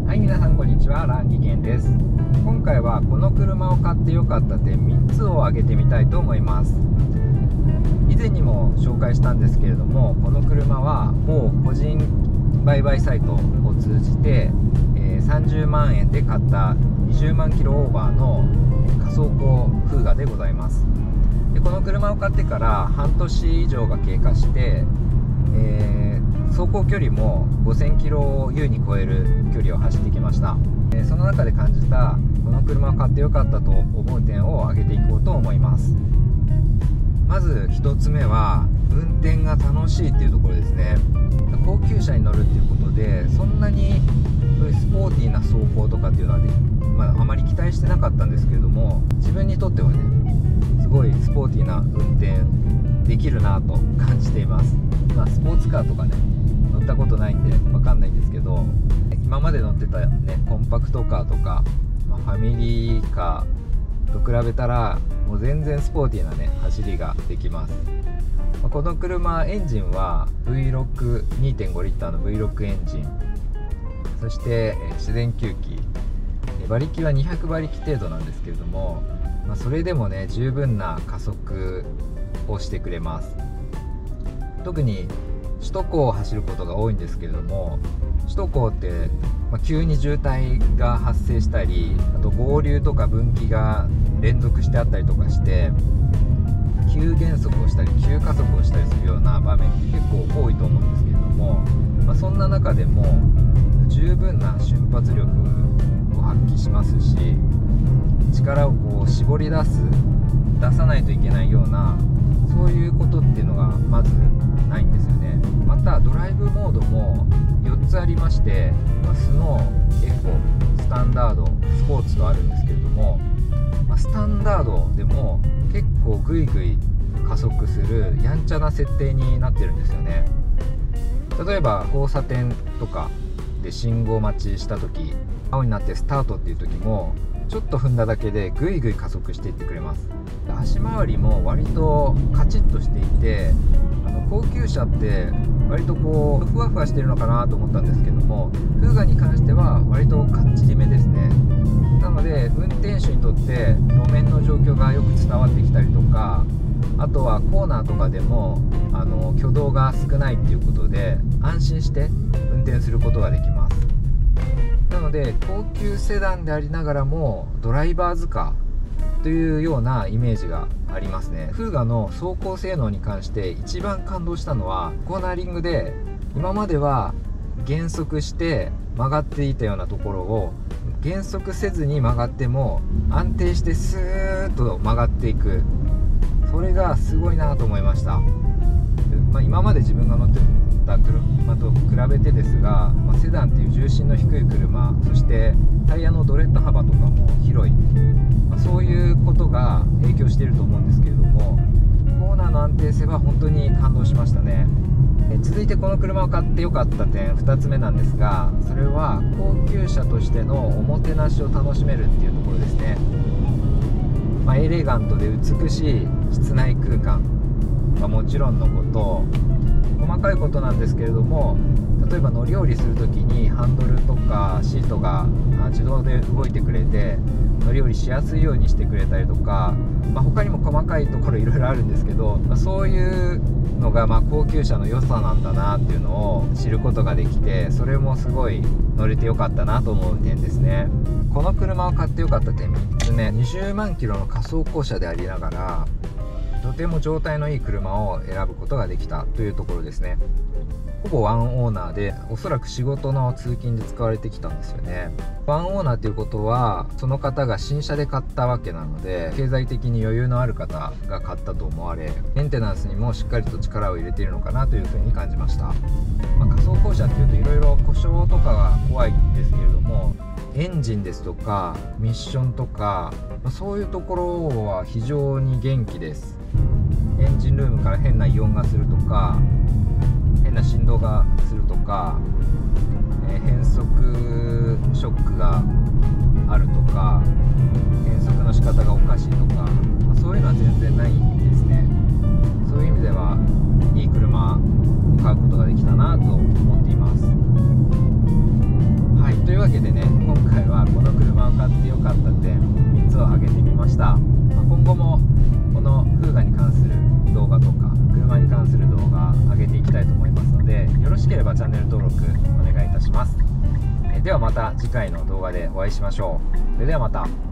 はい、皆さんこんにちは、ランギケンです。今回はこの車を買ってよかった点3つを挙げてみたいと思います。以前にも紹介したんですけれども、この車は某個人売買サイトを通じて、30万円で買った20万キロオーバーの仮走行フーガでございます。でこの車を買ってから半年以上が経過して、走行距離も5000キロを優に超える距離を走ってきました。その中で感じたこの車を買ってよかったと思う点を挙げていこうと思います。まず1つ目は運転が楽しいっていうところですね。高級車に乗るっていうことでそんなにスポーティーな走行とかっていうのは、あまり期待してなかったんですけれども、自分にとってはねすごいスポーティーな運転できるなと感じています。スポーツカーとかね乗ったことないんで分かんないんですけど、今まで乗ってたねコンパクトカーとか、ファミリーカーと比べたらもう全然スポーティーなね走りができます。この車エンジンは V6 2.5 リッターの V6 エンジン、そして自然吸気、馬力は200馬力程度なんですけれども、それでもね十分な加速をしてくれます。特に首都高を走ることが多いんですけれども、首都高って、急に渋滞が発生したり、あと合流とか分岐が連続してあったりとかして急減速をしたり急加速をしたりするような場面って結構多いと思うんですけれども、そんな中でも十分な瞬発力を発揮しますし、力をこう絞り出さないといけないようなそういうことっていうのがまずないんですよね。またドライブモードも4つありまして、スノー、エコ、スタンダード、スポーツとあるんですけれども、スタンダードでも結構グイグイ加速するやんちゃな設定になってるんですよね。例えば交差点とかで信号待ちした時、青になってスタートっていう時もちょっと踏んだだけでグイグイ加速していってくれます。足回りも割とカチッとしていて、高級車って割とこうふわふわしてるのかなと思ったんですけども、フーガに関しては割とかっちりめですね。なので運転手にとって路面の状況がよく伝わってきたりとか、あとはコーナーとかでも挙動が少ないっていうことで安心して運転することができます。なので高級セダンでありながらもドライバーズカーというようなイメージがありますね。フーガの走行性能に関して一番感動したのはコーナーリングで、今までは減速して曲がっていたようなところを減速せずに曲がっても安定してスーッと曲がっていく、それがすごいなと思いました。今まで自分が乗ってた車と比べてですが、セダンっていう重心の低い車、そしてタイヤのドレッド幅とかも広い、そういうことが影響していると思うんですけれども、コーナーの安定性は本当に感動しましたね。続いてこの車を買ってよかった点2つ目なんですが、それは高級車としてのおもてなしを楽しめるっていうところですね。エレガントで美しい室内空間はもちろんのこと、細かいことなんですけれども、例えば乗り降りする時にハンドルとかシートが自動で動いてくれて乗り降りしやすいようにしてくれたりとか、他にも細かいところいろいろあるんですけど、そういうのが高級車の良さなんだなっていうのを知ることができて、それもすごい乗れてよかったなと思う点ですね。この車を買ってよかった点3つ目、20万キロの仮走行車でありながらとても状態のいい車を選ぶことができたというところですね。ほぼワンオーナーで、おそらく仕事の通勤で使われてきたんですよね。ワンオーナーということはその方が新車で買ったわけなので、経済的に余裕のある方が買ったと思われ、メンテナンスにもしっかりと力を入れているのかなというふうに感じました。仮走行車っていうといろいろ故障とかが怖いんですけれども、エンジンですとかミッションとか、そういうところは非常に元気です。エンジンルームから変な異音がするとか、変な振動がするとか、変速ショックがあるとか、変速の仕方がおかしいとか、そういうのは全然ないんですね。そういう意味ではいい車を買うことができたなと思っています。はい、というわけでね、 買ってよかった点3つを挙げてみました。今後もこのフーガに関する動画とか車に関する動画上げていきたいと思いますので、よろしければチャンネル登録お願いいたします。ではまた次回の動画でお会いしましょう。それではまた。